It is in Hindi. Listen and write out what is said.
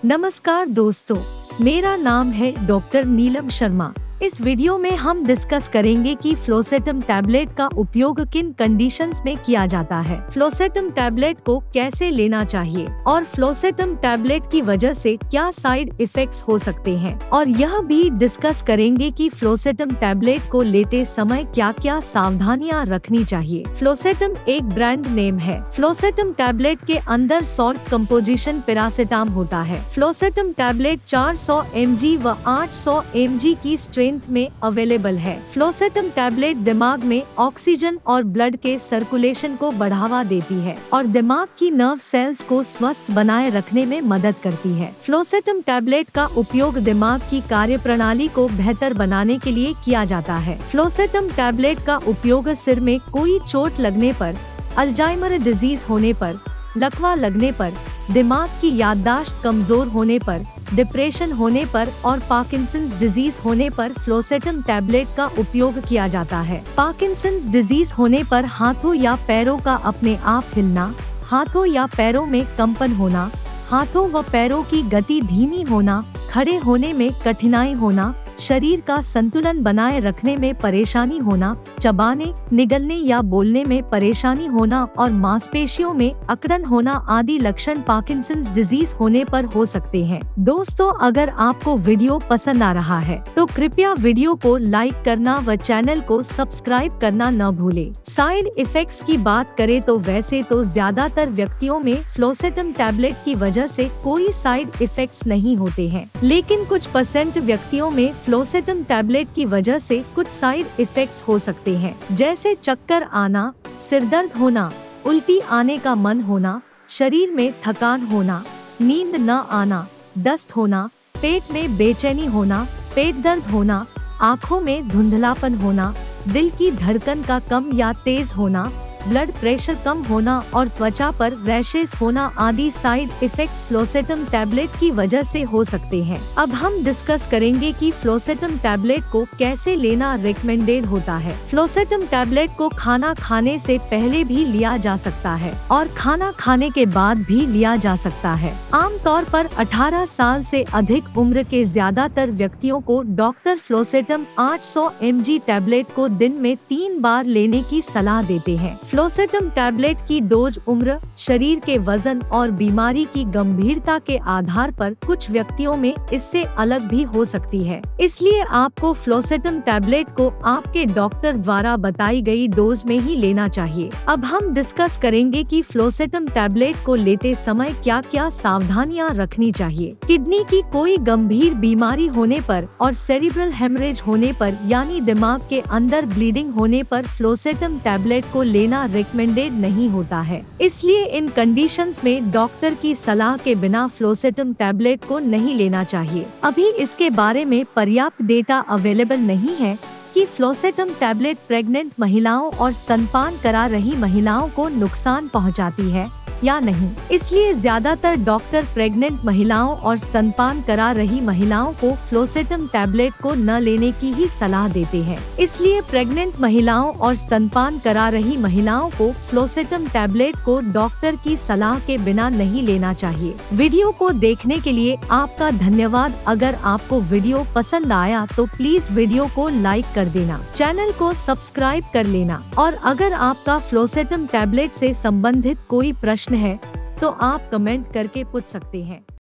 नमस्कार दोस्तों, मेरा नाम है डॉक्टर नीलम शर्मा। इस वीडियो में हम डिस्कस करेंगे कि फ्लोसेटम टैबलेट का उपयोग किन कंडीशंस में किया जाता है, फ्लोसेटम टैबलेट को कैसे लेना चाहिए और फ्लोसेटम टैबलेट की वजह से क्या साइड इफेक्ट्स हो सकते हैं। और यह भी डिस्कस करेंगे कि फ्लोसेटम टैबलेट को लेते समय क्या क्या सावधानियां रखनी चाहिए। फ्लोसेटम एक ब्रांड नेम है। फ्लोसेटम टैबलेट के अंदर सॉल्ट कंपोजिशन पैरासीटाम होता है। फ्लोसेटम टैबलेट 400 mg व 800 mg की स्ट्रेंथ में अवेलेबल है। फ्लोसेटम टैबलेट दिमाग में ऑक्सीजन और ब्लड के सर्कुलेशन को बढ़ावा देती है और दिमाग की नर्व सेल्स को स्वस्थ बनाए रखने में मदद करती है। फ्लोसेटम टैबलेट का उपयोग दिमाग की कार्यप्रणाली को बेहतर बनाने के लिए किया जाता है। फ्लोसेटम टैबलेट का उपयोग सिर में कोई चोट लगने पर, अल्जाइमर डिजीज होने पर, लकवा लगने पर, दिमाग की याददाश्त कमजोर होने पर, डिप्रेशन होने पर और पार्किंसंस डिजीज होने पर फ्लोसेटम टैबलेट का उपयोग किया जाता है। पार्किंसंस डिजीज होने पर हाथों या पैरों का अपने आप हिलना, हाथों या पैरों में कंपन होना, हाथों व पैरों की गति धीमी होना, खड़े होने में कठिनाई होना, शरीर का संतुलन बनाए रखने में परेशानी होना, चबाने, निगलने या बोलने में परेशानी होना और मांसपेशियों में अकड़न होना आदि लक्षण पार्किंसंस डिजीज होने पर हो सकते हैं। दोस्तों, अगर आपको वीडियो पसंद आ रहा है तो कृपया वीडियो को लाइक करना व चैनल को सब्सक्राइब करना न भूलें। साइड इफेक्ट्स की बात करें तो वैसे तो ज्यादातर व्यक्तियों में फ्लोसेटम टैबलेट की वजह से कोई साइड इफेक्ट्स नहीं होते हैं, लेकिन कुछ % व्यक्तियों में फ्लोसेटम टैबलेट की वजह से कुछ साइड इफेक्ट्स हो सकते हैं, जैसे चक्कर आना, सिरदर्द होना, उल्टी आने का मन होना, शरीर में थकान होना, नींद न आना, दस्त होना, पेट में बेचैनी होना, पेट दर्द होना, आँखों में धुंधलापन होना, दिल की धड़कन का कम या तेज होना, ब्लड प्रेशर कम होना और त्वचा पर रैशेस होना आदि साइड इफेक्ट्स फ्लोसेटम टैबलेट की वजह से हो सकते हैं। अब हम डिस्कस करेंगे कि फ्लोसेटम टैबलेट को कैसे लेना रिकमेंडेड होता है। फ्लोसेटम टैबलेट को खाना खाने से पहले भी लिया जा सकता है और खाना खाने के बाद भी लिया जा सकता है। आमतौर पर 18 साल से अधिक उम्र के ज्यादातर व्यक्तियों को डॉक्टर फ्लोसेटम 800 mg टैबलेट को दिन में 3 बार लेने की सलाह देते हैं। फ्लोसेटम टैबलेट की डोज उम्र, शरीर के वजन और बीमारी की गंभीरता के आधार पर कुछ व्यक्तियों में इससे अलग भी हो सकती है, इसलिए आपको फ्लोसेटम टैबलेट को आपके डॉक्टर द्वारा बताई गई डोज में ही लेना चाहिए। अब हम डिस्कस करेंगे कि फ्लोसेटम टैबलेट को लेते समय क्या क्या सावधानियां रखनी चाहिए। किडनी की कोई गंभीर बीमारी होने पर और सेरिब्रल हेमरेज होने पर यानी दिमाग के अंदर ब्लीडिंग होने पर फ्लोसेटम टैबलेट को लेना रिकमेंडेड नहीं होता है, इसलिए इन कंडीशंस में डॉक्टर की सलाह के बिना फ्लोसेटम टैबलेट को नहीं लेना चाहिए। अभी इसके बारे में पर्याप्त डेटा अवेलेबल नहीं है कि फ्लोसेटम टैबलेट प्रेग्नेंट महिलाओं और स्तनपान करा रही महिलाओं को नुकसान पहुंचाती है या नहीं, इसलिए ज्यादातर डॉक्टर प्रेग्नेंट महिलाओं और स्तनपान करा रही महिलाओं को फ्लोसेटम टैबलेट को न लेने की ही सलाह देते हैं। इसलिए प्रेग्नेंट महिलाओं और स्तनपान करा रही महिलाओं को फ्लोसेटम टैबलेट को डॉक्टर की सलाह के बिना नहीं लेना चाहिए। वीडियो को देखने के लिए आपका धन्यवाद। अगर आपको वीडियो पसंद आया तो प्लीज वीडियो को लाइक कर देना, चैनल को सब्सक्राइब कर लेना और अगर आपका फ्लोसेटम टैबलेट से संबंधित कोई प्रश्न है तो आप कमेंट करके पूछ सकते हैं।